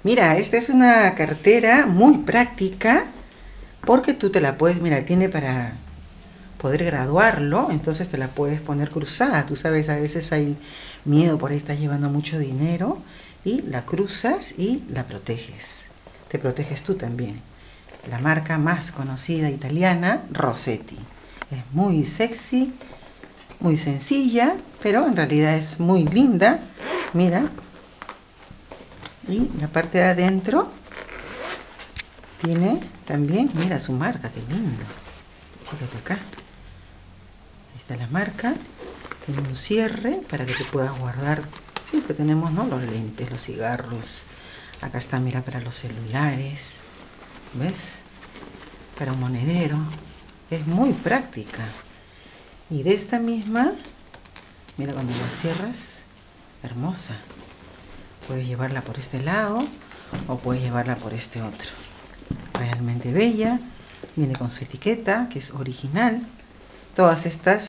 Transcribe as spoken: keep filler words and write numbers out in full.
Mira, esta es una cartera muy práctica porque tú te la puedes, mira, tiene para poder graduarlo, entonces te la puedes poner cruzada. Tú sabes, a veces hay miedo, por ahí estás llevando mucho dinero y la cruzas y la proteges. Te proteges tú también. La marca más conocida italiana, Rossetti. Es muy sexy, muy sencilla, pero en realidad es muy linda. Mira. Y la parte de adentro tiene también, mira su marca, qué lindo. Fíjate acá. Ahí está la marca. Tiene un cierre para que te puedas guardar. Siempre tenemos, ¿no?, los lentes, los cigarros. Acá está, mira, para los celulares. ¿Ves? Para un monedero. Es muy práctica. Y de esta misma, mira, cuando la cierras, hermosa. Puedes llevarla por este lado o puedes llevarla por este otro. Realmente bella. Viene con su etiqueta, que es original. Todas estas